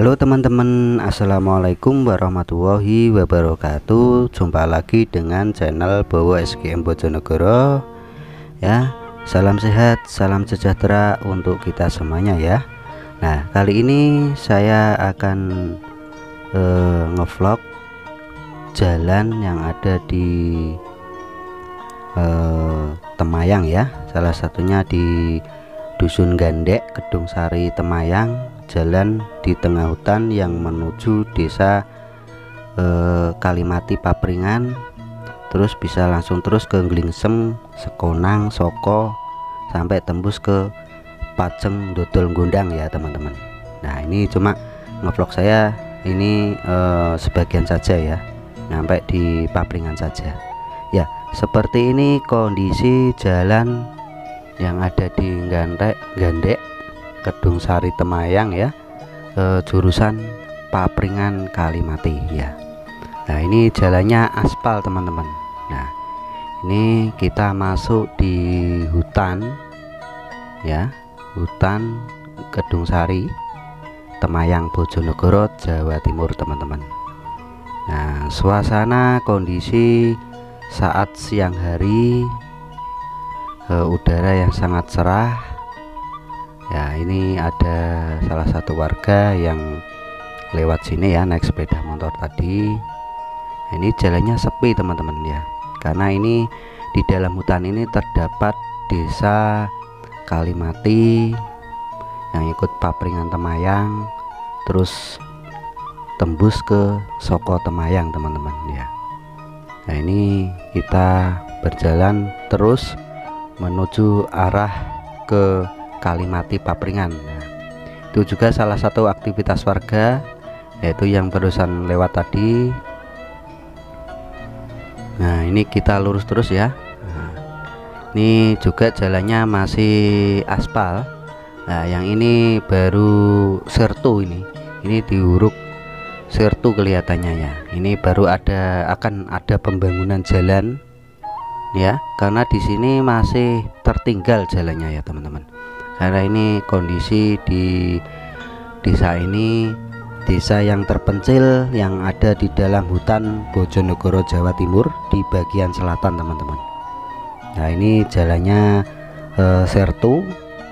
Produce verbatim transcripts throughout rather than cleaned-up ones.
Halo teman-teman, assalamualaikum warahmatullahi wabarakatuh. Jumpa lagi dengan channel Bowo S G M Bojonegoro. Ya, salam sehat, salam sejahtera untuk kita semuanya ya. Nah, kali ini saya akan eh, ngevlog jalan yang ada di eh, Temayang ya. Salah satunya di Dusun Gandek, Kedung Sari, Temayang. Jalan di tengah hutan yang menuju desa eh, Kalimati Papringan, terus bisa langsung terus ke Glingsem, Sekonang, Soko, sampai tembus ke Pajeng, Dodol, Gondang ya teman-teman. Nah, ini cuma ngevlog saya ini eh, sebagian saja ya, sampai di Papringan saja ya. Seperti ini kondisi jalan yang ada di Gandek, Gandek Kedung Sari, Temayang ya, e, jurusan Papringan Kalimati ya. Nah, ini jalannya aspal teman-teman. Nah, ini kita masuk di hutan ya, hutan Kedung Sari, Temayang, Bojonegoro, Jawa Timur teman-teman. Nah, suasana kondisi saat siang hari, e, udara yang sangat cerah ya. Ini ada salah satu warga yang lewat sini ya, naik sepeda motor tadi. Nah, ini jalannya sepi teman-teman ya, karena ini di dalam hutan ini terdapat desa Kalimati yang ikut Papringan Temayang, terus tembus ke Soko Temayang teman-teman ya. Nah, ini kita berjalan terus menuju arah ke Kalimati Papringan. Nah, itu juga salah satu aktivitas warga, yaitu yang barusan lewat tadi. Nah, ini kita lurus terus ya. Nah, ini juga jalannya masih aspal. Nah, yang ini baru sertu, ini ini diuruk sertu kelihatannya ya. Ini baru ada akan ada pembangunan jalan ya, karena di sini masih tertinggal jalannya ya teman-teman. Karena ini kondisi di desa ini desa yang terpencil yang ada di dalam hutan Bojonegoro, Jawa Timur, di bagian selatan teman-teman. Nah, ini jalannya eh, sertu.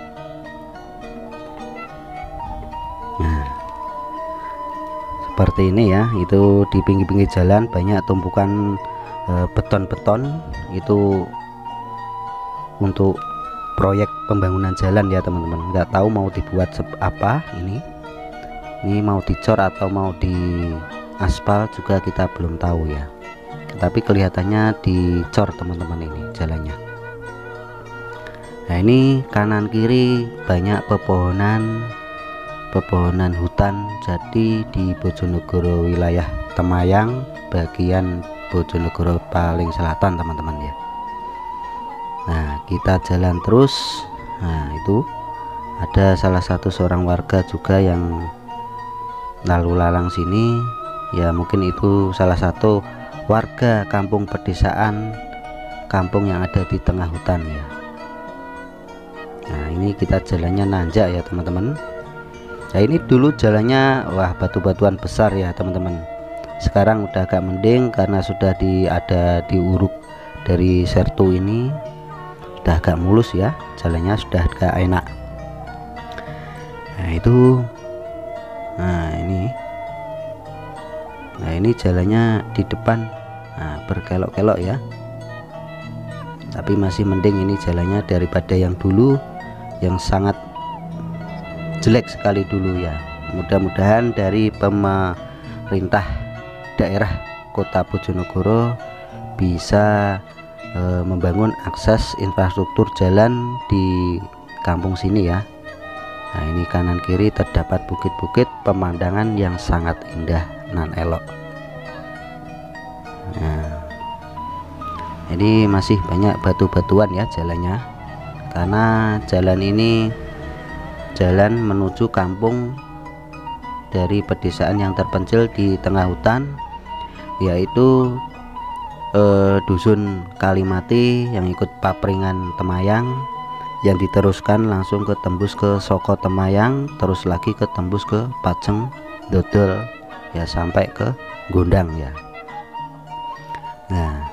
Nah, seperti ini ya. Itu di pinggir-pinggir jalan banyak tumpukan beton-beton, eh, itu untuk proyek pembangunan jalan ya teman-teman. Nggak tahu mau dibuat apa ini ini mau dicor atau mau di aspal juga kita belum tahu ya, tapi kelihatannya dicor teman-teman ini jalannya. Nah, ini kanan kiri banyak pepohonan pepohonan hutan. Jadi di Bojonegoro wilayah Temayang, bagian Bojonegoro paling selatan teman-teman ya. Nah, kita jalan terus. Nah, itu ada salah satu seorang warga juga yang lalu lalang sini ya, mungkin itu salah satu warga kampung pedesaan, kampung yang ada di tengah hutan ya. Nah, ini kita jalannya nanjak ya teman-teman. Nah, ini dulu jalannya wah batu-batuan besar ya teman-teman. Sekarang udah agak mending karena sudah di ada diuruk dari sertu ini, udah agak mulus ya, jalannya sudah agak enak. Nah, itu nah ini nah ini jalannya di depan, nah, berkelok-kelok ya, tapi masih mending ini jalannya daripada yang dulu yang sangat jelek sekali dulu ya. Mudah-mudahan dari pemerintah daerah Kota Bojonegoro bisa E, membangun akses infrastruktur jalan di kampung sini ya. Nah, ini kanan kiri terdapat bukit-bukit, pemandangan yang sangat indah nan elok. Nah, ini masih banyak batu-batuan ya jalannya, karena jalan ini jalan menuju kampung dari pedesaan yang terpencil di tengah hutan, yaitu Eh, Dusun Kalimati yang ikut Papringan Temayang, yang diteruskan langsung ke tembus ke Soko Temayang, terus lagi ke tembus ke Pajeng, dodol ya sampai ke Gondang ya. Nah,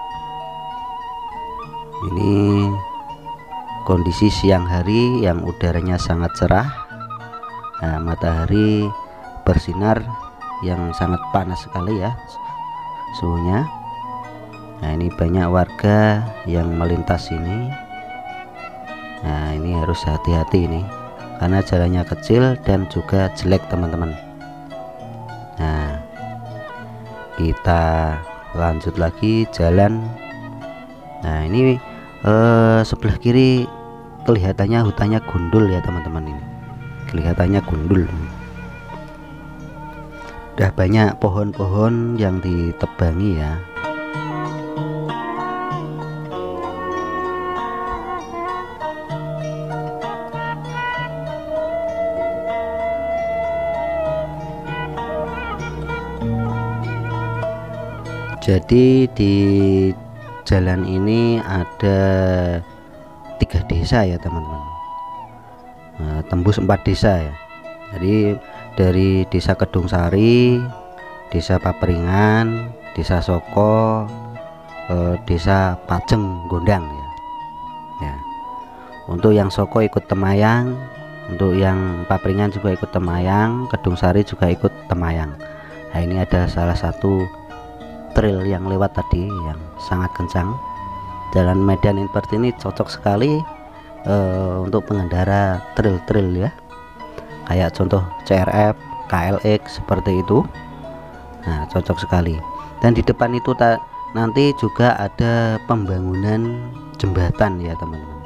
ini kondisi siang hari yang udaranya sangat cerah. Nah, matahari bersinar yang sangat panas sekali ya suhunya. Nah, ini banyak warga yang melintas ini. Nah, ini harus hati-hati ini karena jalannya kecil dan juga jelek teman-teman. Nah, kita lanjut lagi jalan. Nah, ini eh, sebelah kiri kelihatannya hutannya gundul ya teman-teman, ini kelihatannya gundul. Udah banyak pohon-pohon yang ditebangi ya. Jadi di jalan ini ada tiga desa ya teman-teman, nah, tembus empat desa ya. Jadi dari desa Kedung Sari, desa Papringan, desa Soko, eh, desa Pajeng Gondang ya. Ya. Untuk yang Soko ikut Temayang, untuk yang Papringan juga ikut Temayang, Kedung Sari juga ikut Temayang. Nah, ini ada salah satu trail yang lewat tadi yang sangat kencang. Jalan medan seperti ini cocok sekali uh, untuk pengendara trail-trail ya, kayak contoh C R F, K L X seperti itu. Nah, cocok sekali. Dan di depan itu ta nanti juga ada pembangunan jembatan ya teman-teman.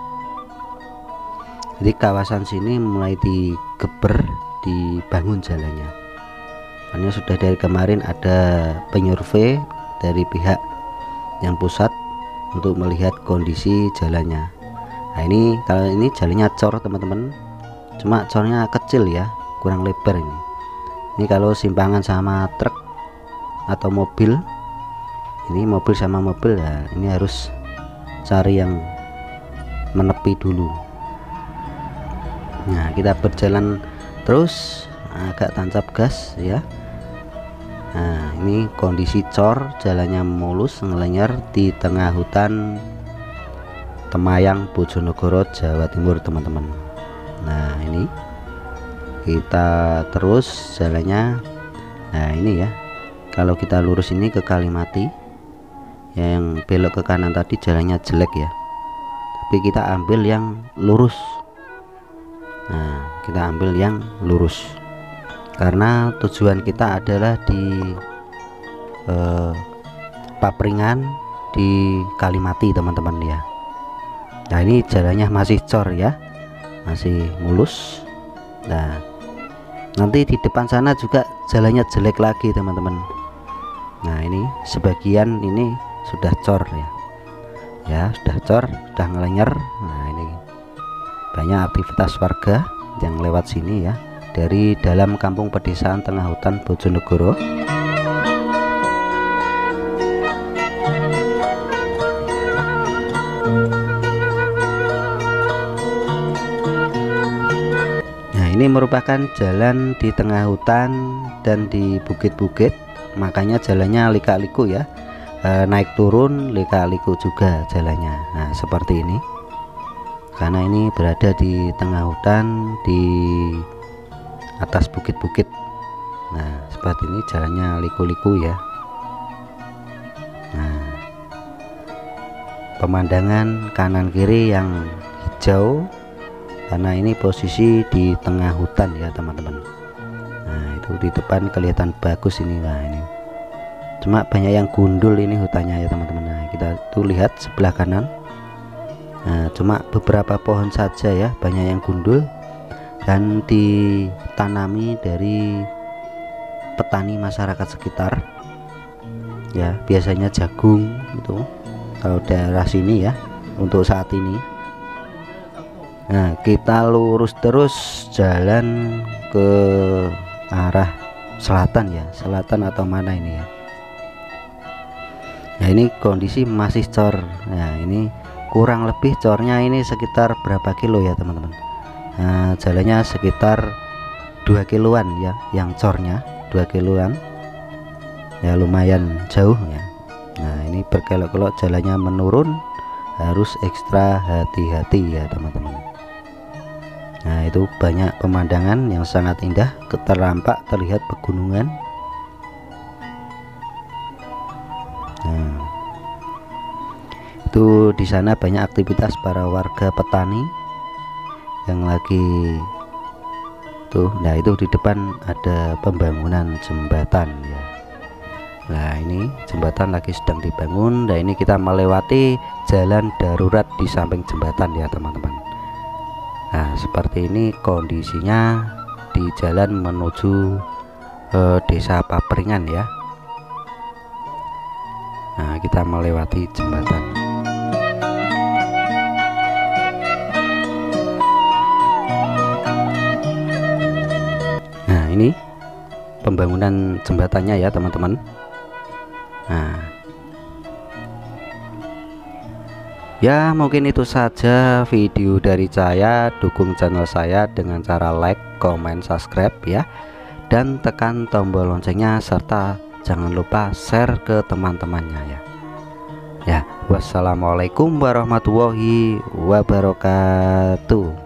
Jadi kawasan sini mulai digeber, dibangun jalannya. Karena sudah dari kemarin ada penyurvei dari pihak yang pusat untuk melihat kondisi jalannya. Nah, ini kalau ini jalannya cor teman-teman, cuma cornya kecil ya, kurang lebar ini. Ini kalau simpangan sama truk atau mobil, ini mobil sama mobil ya, ini harus cari yang menepi dulu. Nah, kita berjalan terus, agak tancap gas ya. Nah, ini kondisi cor, jalannya mulus ngelenyar di tengah hutan Temayang, Bojonegoro, Jawa Timur teman-teman. Nah, ini kita terus jalannya. Nah, ini ya, kalau kita lurus ini ke Kalimati, yang belok ke kanan tadi jalannya jelek ya, tapi kita ambil yang lurus. Nah, kita ambil yang lurus karena tujuan kita adalah di eh, Papringan, di Kalimati teman-teman ya. Nah, ini jalannya masih cor ya, masih mulus. Nah, nanti di depan sana juga jalannya jelek lagi teman-teman. Nah, ini sebagian ini sudah cor ya, ya sudah cor, sudah ngelenyar. Nah, ini banyak aktivitas warga yang lewat sini ya, dari dalam kampung pedesaan tengah hutan Bojonegoro. Nah, ini merupakan jalan di tengah hutan dan di bukit-bukit, makanya jalannya lika-liku ya, e, naik turun lika-liku juga jalannya. Nah, seperti ini karena ini berada di tengah hutan, di atas bukit-bukit. Nah, seperti ini jalannya liku-liku ya. Nah, pemandangan kanan kiri yang hijau karena ini posisi di tengah hutan ya teman-teman. Nah, itu di depan kelihatan bagus ini. Nah, ini cuma banyak yang gundul ini hutannya ya teman-teman. Nah, kita tuh lihat sebelah kanan. Nah, cuma beberapa pohon saja ya, banyak yang gundul dan ditanami dari petani masyarakat sekitar ya, biasanya jagung itu kalau daerah sini ya untuk saat ini. Nah, kita lurus terus jalan ke arah selatan ya, selatan atau mana ini ya. Nah, ini kondisi masih cor. Nah, ini kurang lebih cornya ini sekitar berapa kilo ya teman-teman. Nah, jalannya sekitar dua kiloan ya, yang cornya dua kiloan ya, lumayan jauh ya. Nah ini berkelok-kelok jalannya menurun, harus ekstra hati-hati ya teman-teman. Nah itu banyak pemandangan yang sangat indah, keterlampak terlihat pegunungan. Nah itu di sana banyak aktivitas para warga petani yang lagi tuh. Nah itu di depan ada pembangunan jembatan ya. Nah ini jembatan lagi sedang dibangun. Nah ini kita melewati jalan darurat di samping jembatan ya teman-teman. Nah seperti ini kondisinya di jalan menuju eh, desa Papringan ya. Nah kita melewati jembatan. Nah ini pembangunan jembatannya ya teman-teman. Nah ya mungkin itu saja video dari saya. Dukung channel saya dengan cara like, comment, subscribe ya, dan tekan tombol loncengnya, serta jangan lupa share ke teman-temannya ya. Ya, wassalamualaikum warahmatullahi wabarakatuh.